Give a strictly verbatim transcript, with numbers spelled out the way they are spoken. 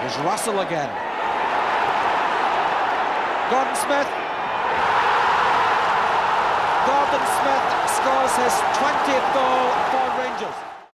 Here's Russell again. Gordon Smith. Gordon Smith scores his twentieth goal